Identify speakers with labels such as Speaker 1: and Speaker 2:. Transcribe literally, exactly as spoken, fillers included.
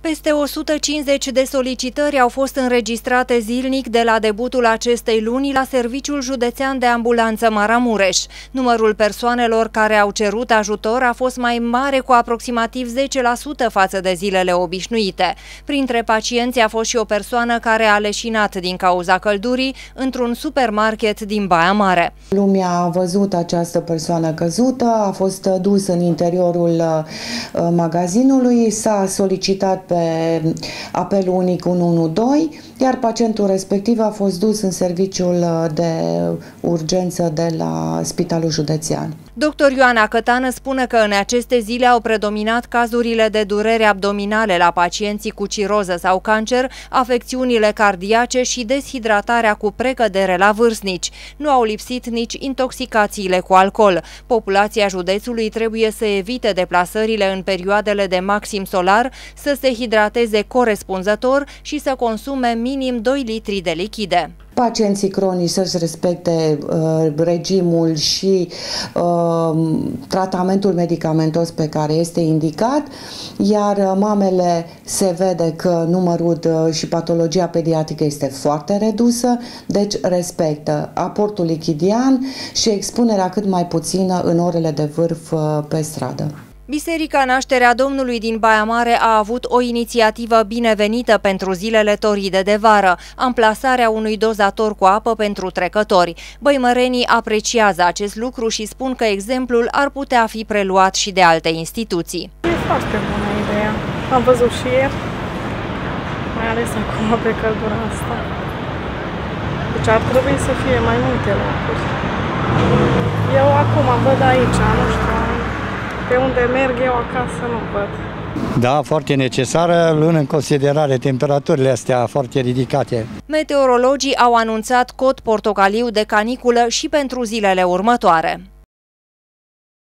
Speaker 1: Peste o sută cincizeci de solicitări au fost înregistrate zilnic de la debutul acestei luni la Serviciul Județean de Ambulanță Maramureș. Numărul persoanelor care au cerut ajutor a fost mai mare cu aproximativ zece la sută față de zilele obișnuite. Printre pacienți a fost și o persoană care a leșinat din cauza căldurii într-un supermarket din Baia Mare.
Speaker 2: Lumea a văzut această persoană căzută, a fost dusă în interiorul magazinului, s-a solicitat pe apelul unic unu unu doi, iar pacientul respectiv a fost dus în serviciul de urgență de la Spitalul Județean.
Speaker 1: Doctor Ioana Cătană spune că în aceste zile au predominat cazurile de durere abdominale la pacienții cu ciroză sau cancer, afecțiunile cardiace și deshidratarea cu precădere la vârstnici. Nu au lipsit nici intoxicațiile cu alcool. Populația județului trebuie să evite deplasările în perioadele de maxim solar, să se hidrateze corespunzător și să consume minim doi litri de lichide.
Speaker 2: Pacienții cronici să-și respecte uh, regimul și uh, tratamentul medicamentos pe care este indicat, iar uh, mamele se vede că numărul uh, și patologia pediatrică este foarte redusă, deci respectă aportul lichidian și expunerea cât mai puțină în orele de vârf uh, pe stradă.
Speaker 1: Biserica Nașterea Domnului din Baia Mare a avut o inițiativă binevenită pentru zilele toride de vară, amplasarea unui dozator cu apă pentru trecători. Băimărenii apreciază acest lucru și spun că exemplul ar putea fi preluat și de alte instituții.
Speaker 3: E foarte bună ideea. Am văzut și ieri, mai ales acum pe căldura asta. Deci ar trebui să fie mai multe locuri. Eu acum văd aici, nu știu, pe unde merg eu acasă nu văd.
Speaker 4: Da, foarte necesară, luând în considerare temperaturile astea foarte ridicate.
Speaker 1: Meteorologii au anunțat cod portocaliu de caniculă și pentru zilele următoare.